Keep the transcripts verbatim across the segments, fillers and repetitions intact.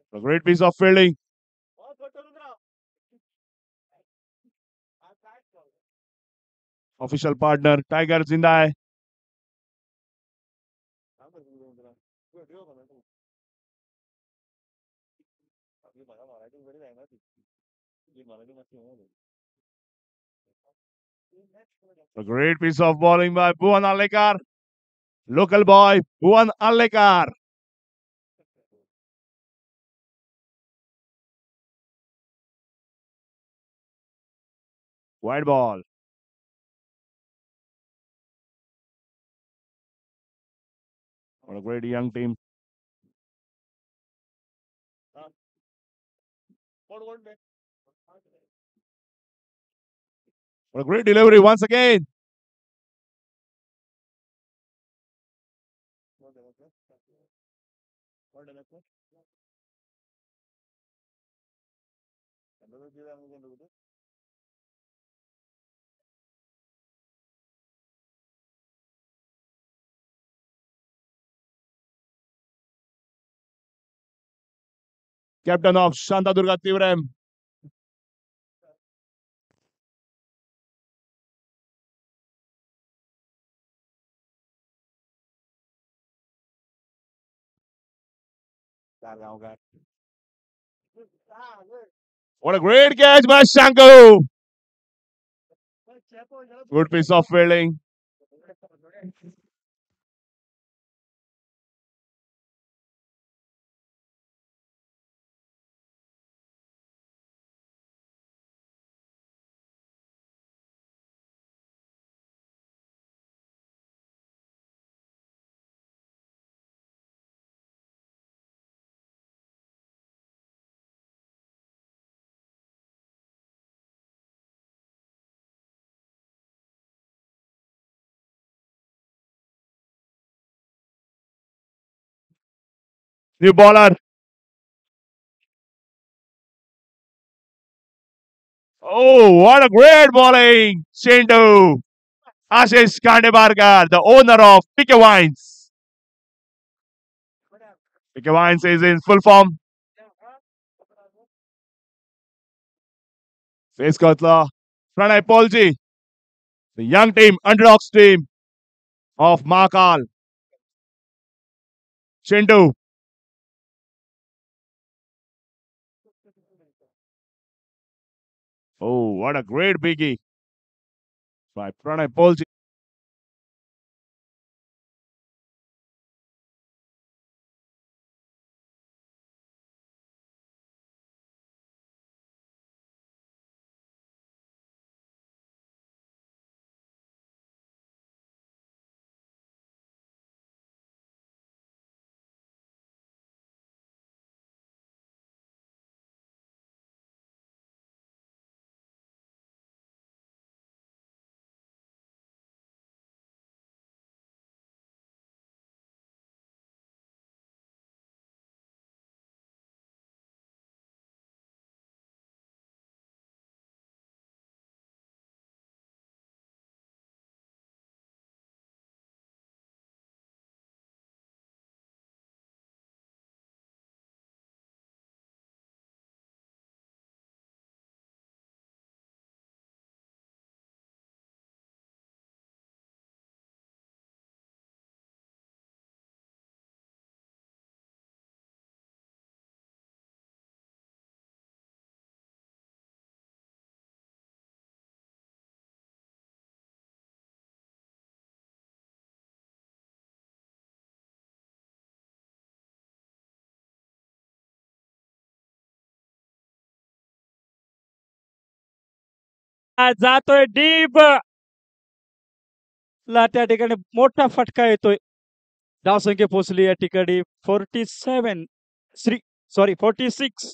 A great piece of fielding. Official partner, Tiger जिंदा है. A great piece of bowling by Bhuvan Alekar. Local boy, Bhuvan Alekar. Wide ball. What a great young team. What a great delivery once again. Captain of Shantadurga Tivrem. What a great catch by Shanku. Good piece of fielding. New bowler. Oh, what a great bowling. Shindu. Ashish Kandebarkar, the owner of P K Wines. P K Wines is in full form. Face Kotla. Pranay Polji. The young team, underdogs team of Mahakal. Shindu. Oh, what a great biggie by Pranay Polji. जातोय deep ला त्या ठिकाणी मोठा फटका येतोय. धावसंख्या पोहोचली या ठिकाणी forty seven three sorry forty six.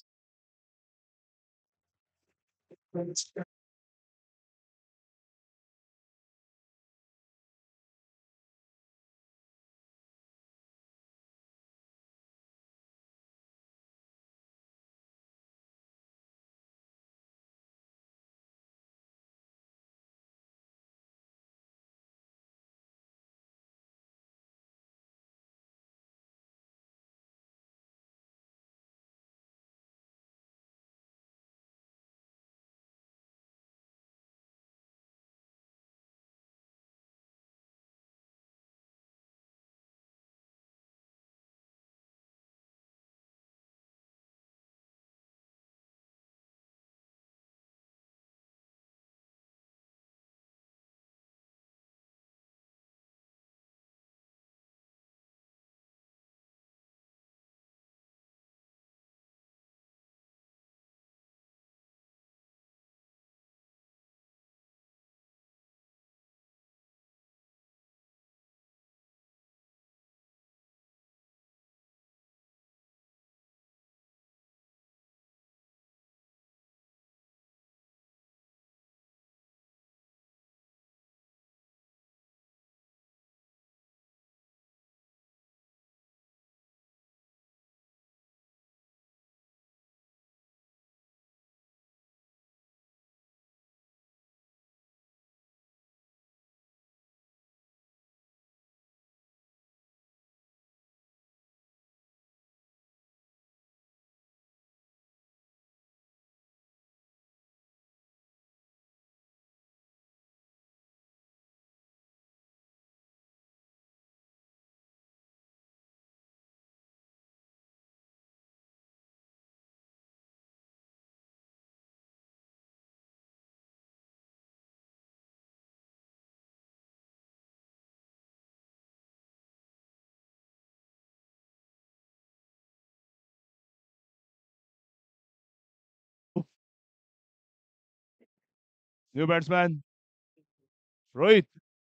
New batsman, Rohit.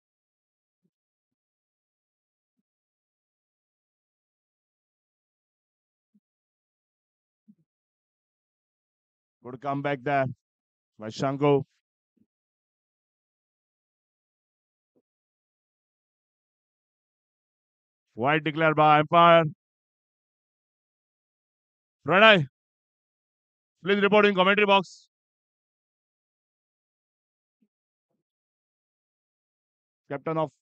Good comeback there by Shango. Wide declared by umpire. Pranay, please report in commentary box. Captain of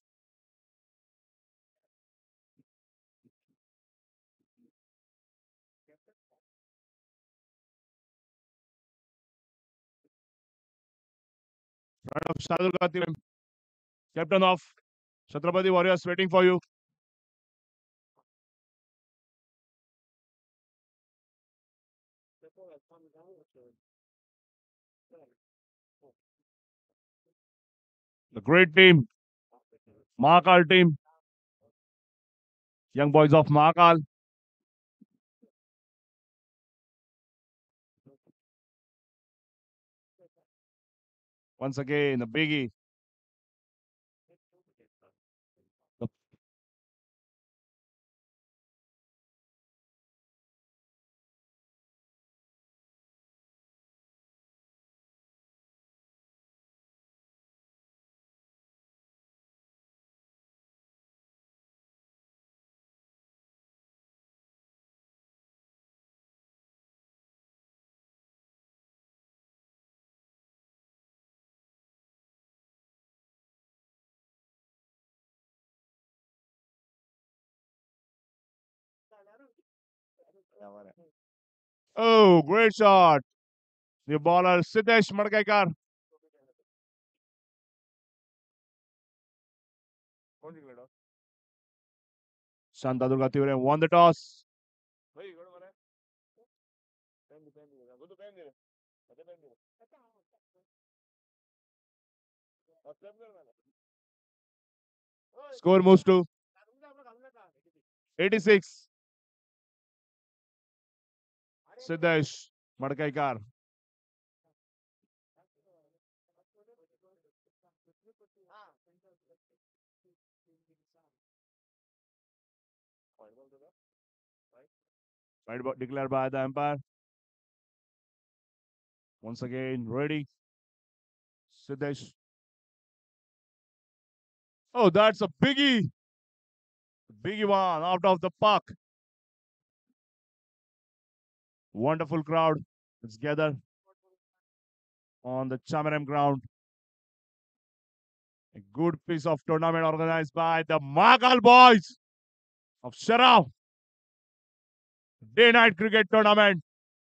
of Shadul Gatim. Captain of Chhatrapati Warriors waiting for you. The great team, Mahakal team, young boys of Mahakal. Once again, the biggie. The oh, great shot. The bowler Siddesh Madgaikar. Shanta Durga Tivre won the toss. Score moves to eighty-six. Siddesh Madgaikar. Right ball declared by the umpire. Once again, ready. Siddesh. Oh, that's a biggie. Biggie one out of the park. Wonderful crowd. Let's gather on the Chamaram ground. A good piece of tournament organized by the Magal boys of Sharaf. Day night cricket tournament.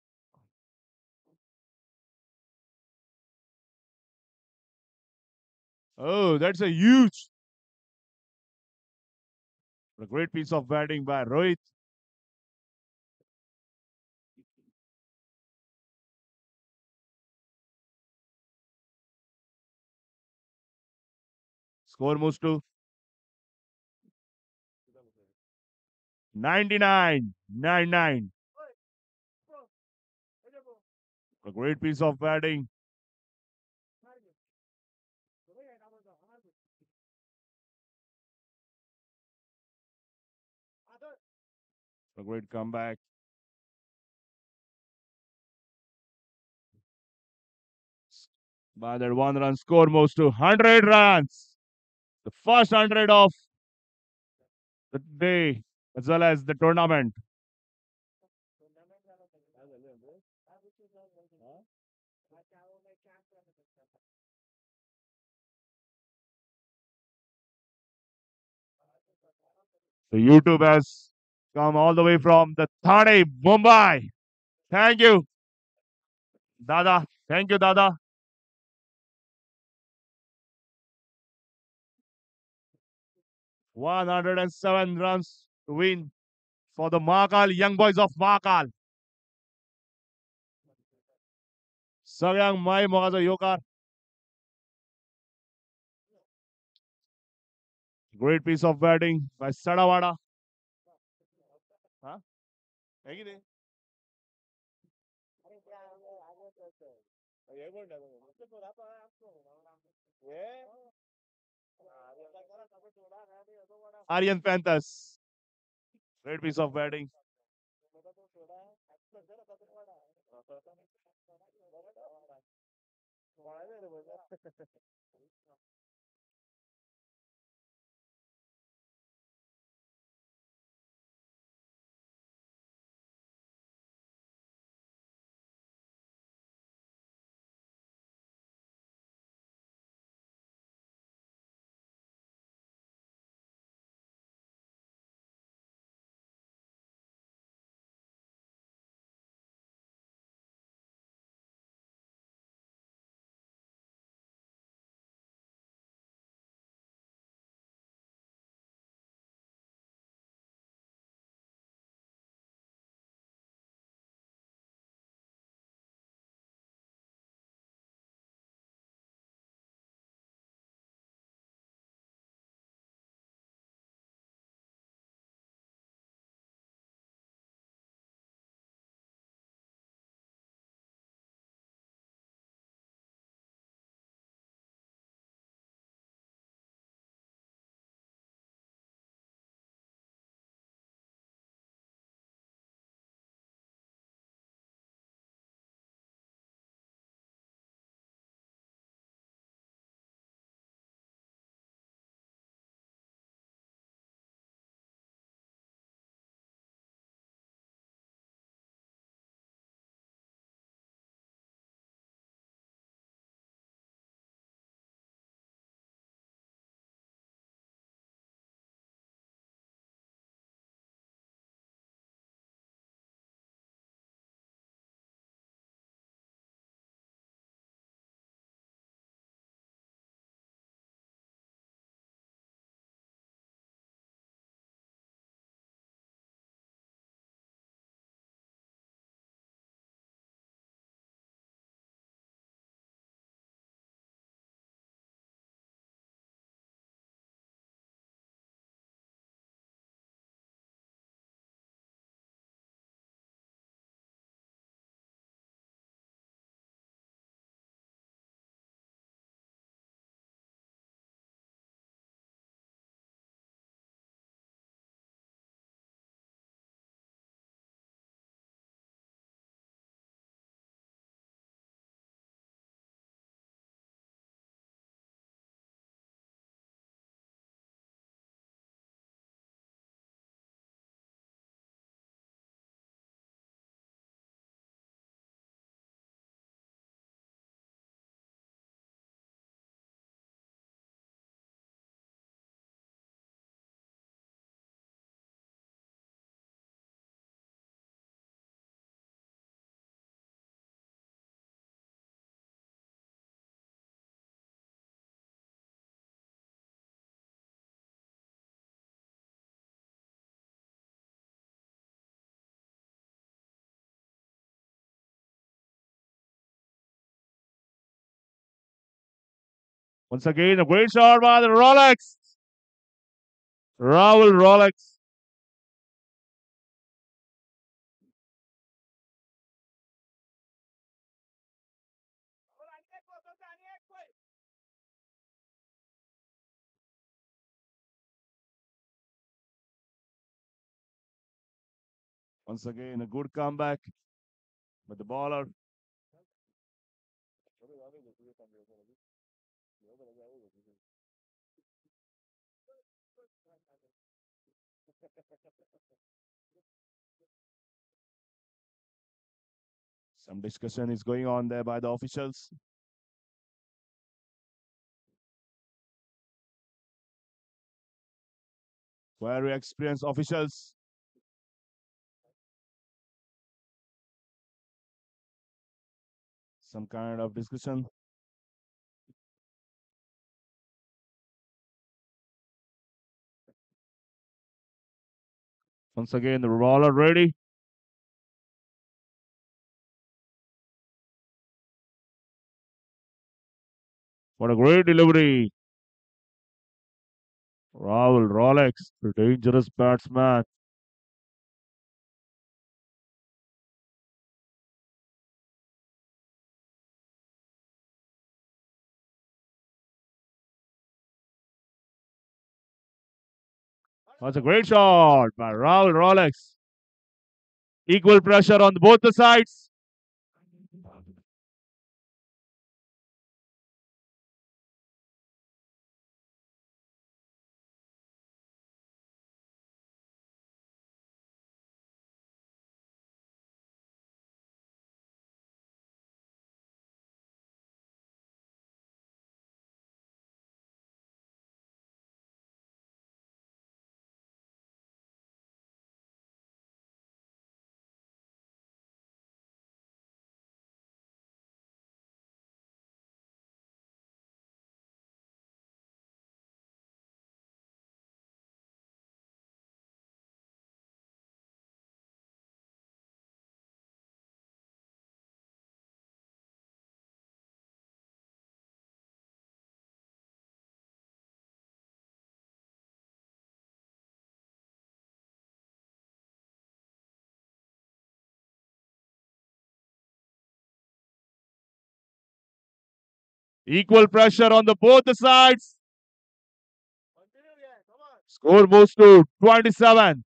Oh, that's a huge, a great piece of batting by Rohit. Score moves to ninety-nine ninety-nine. A great piece of batting. A great comeback. By that one run, score moves to one hundred runs. The first one hundred of the day as well as the tournament. The YouTube has come all the way from the Thane, Mumbai. Thank you, Dada. Thank you, Dada. one hundred seven runs to win for the Mahakal Young Boys of Mahakal. सगळ्यांक माय मोगाचो योकार. Great piece of batting by Sadawada. Huh? Aryan Panthers. Great piece of batting. Once again, a great shot by the Rolex. Rahul Rolex. Once again, a good comeback with the bowler. Some discussion is going on there by the officials. Very experienced officials. Some kind of discussion. Once again, the bowler ready. What a great delivery. Rahul Rolex, the dangerous batsman. That's a great shot by Raul Rolex. Equal pressure on both the sides. Equal pressure on the both the sides. Score moves to twenty-seven.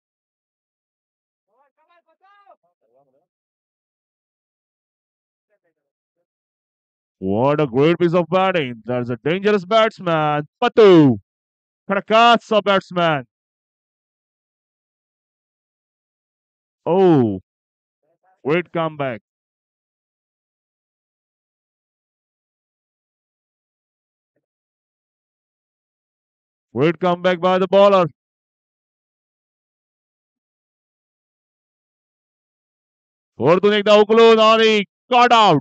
What a great piece of batting. There's a dangerous batsman. Patu. Karakatsa batsman. Oh, great comeback. Great comeback by the bowler. Fortune ekda ukulun Ari caught out.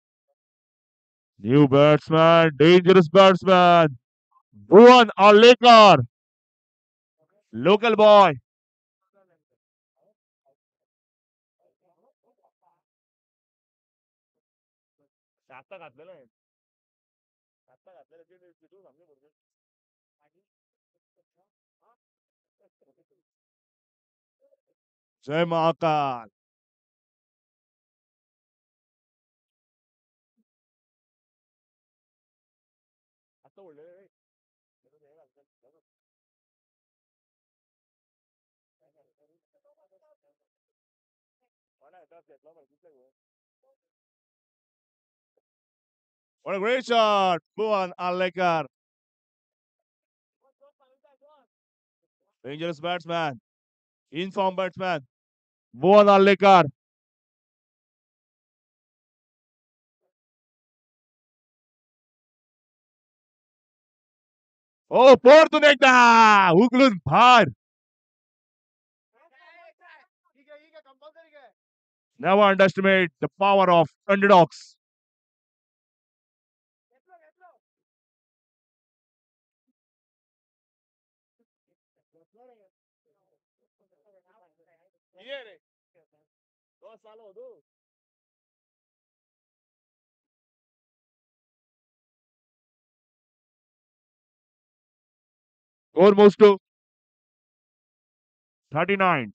New batsman, dangerous batsman. Bhuvan Alekar, local boy. Jai Mahakal. What a great shot. Bhuvan Alekar. Dangerous batsman. Informed batsman. Bhuvan Alekar. Oh, Fortune ekda ukulun bhar. Never underestimate the power of underdogs. Score moves to thirty-nine.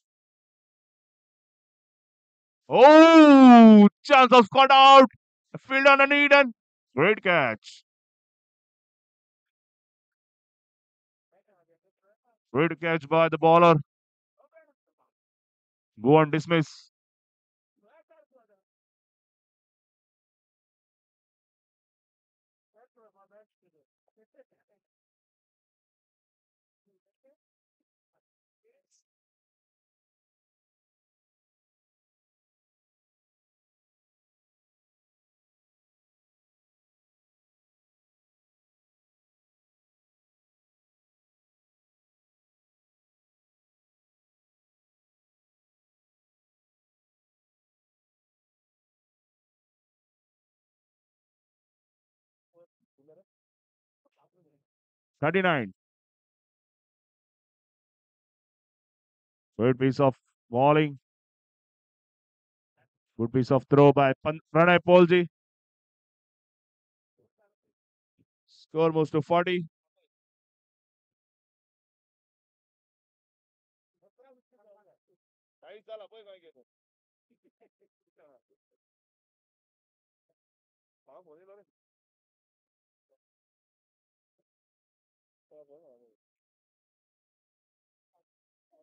Oh, chance of cut out. Field on an Eden. Great catch. Great catch by the bowler. Go on dismiss. thirty-nine. Great piece of bowling. Good piece of throw by Pan- Pranay Polji. Score moves to forty.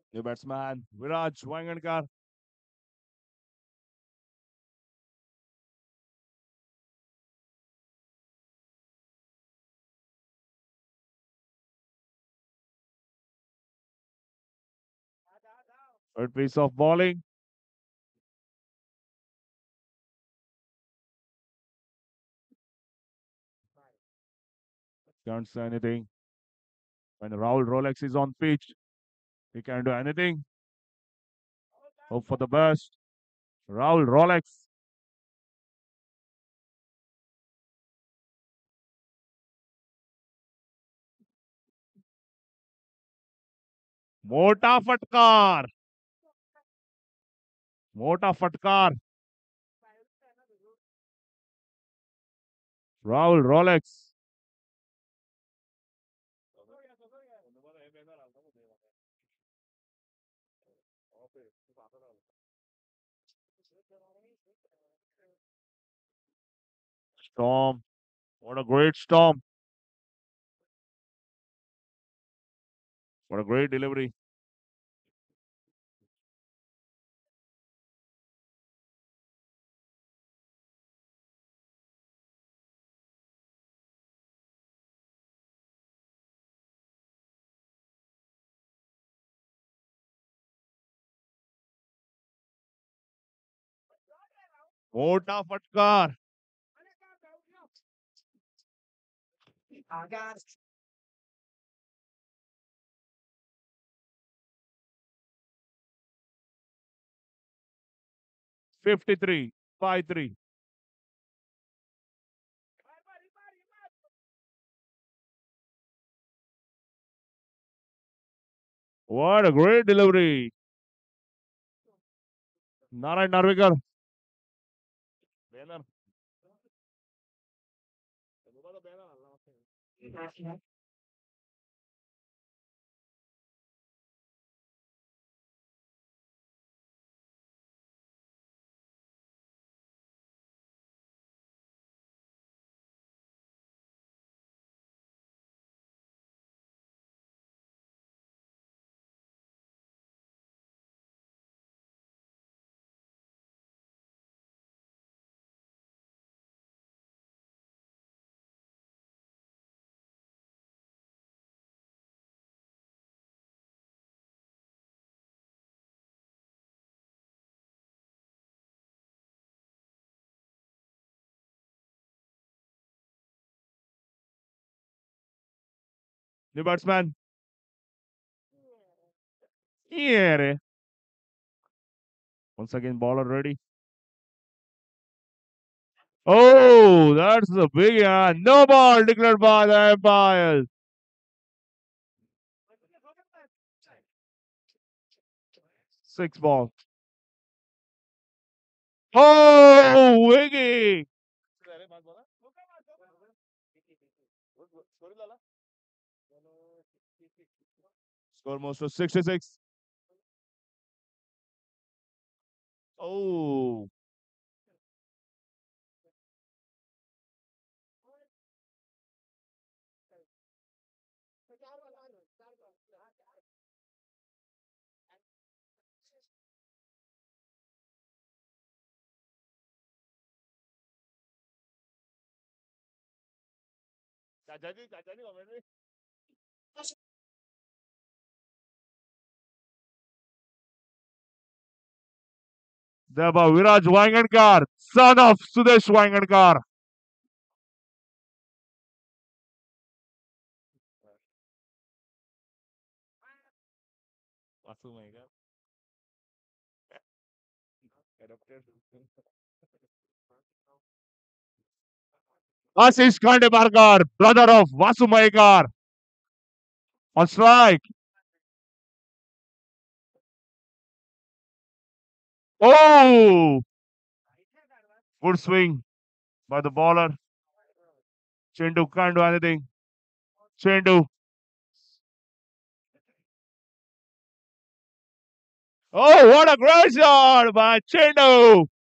New batsman Viraj Wangankar. Third piece of bowling. Can't say anything. When Rahul Rolex is on pitch, he can do anything. Hope for the best. Rahul Rolex. Mota Fatkar. Mota Fatkar. Rahul Rolex. Storm. What a great storm. What a great delivery. Mota Fatkar. fifty-three. five three. What a great delivery. Narayan Narvikar. Banner. New batsman. Here. Once again, bowler ready. Oh, that's a big uh, no ball declared by the umpire. Six ball. Oh, Wiggy. Score most to sixty-six. Oh, thereby Viraj Wangankar, son of Sudesh Wangankar. Ashish Kandebarkar, brother of Vasu Maikar, on strike. Oh, good swing by the bowler. Chendu can't do anything. Chendu. Oh, what a great shot by Chendu.